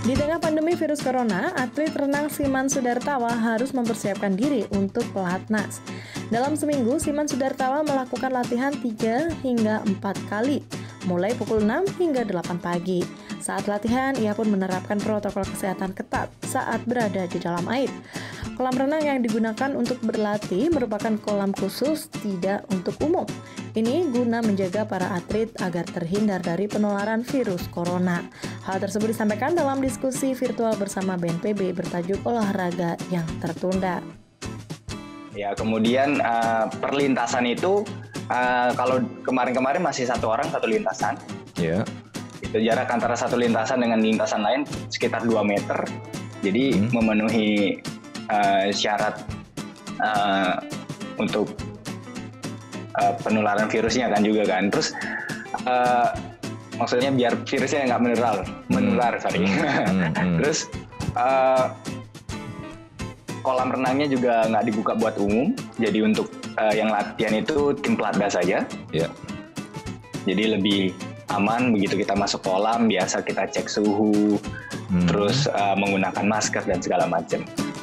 Di tengah pandemi virus corona, atlet renang Siman Sudartawa harus mempersiapkan diri untuk pelatnas. Dalam seminggu, Siman Sudartawa melakukan latihan 3 hingga 4 kali, mulai pukul 6 hingga 8 pagi. Saat latihan, ia pun menerapkan protokol kesehatan ketat saat berada di dalam air. Kolam renang yang digunakan untuk berlatih merupakan kolam khusus, tidak untuk umum. Ini guna menjaga para atlet agar terhindar dari penularan virus corona. Hal tersebut disampaikan dalam diskusi virtual bersama BNPB bertajuk olahraga yang tertunda. Ya, kemudian perlintasan itu kalau kemarin-kemarin masih satu orang satu lintasan. Ya. Itu jarak antara satu lintasan dengan lintasan lain sekitar 2 meter. Jadi memenuhi syarat untuk penularan virusnya kan juga kan. Terus maksudnya biar virusnya nggak menular. Terus kolam renangnya juga nggak dibuka buat umum. Jadi untuk yang latihan itu tim pelatnas saja. Ya. Jadi lebih aman begitu kita masuk kolam, biasa kita cek suhu, terus menggunakan masker dan segala macam.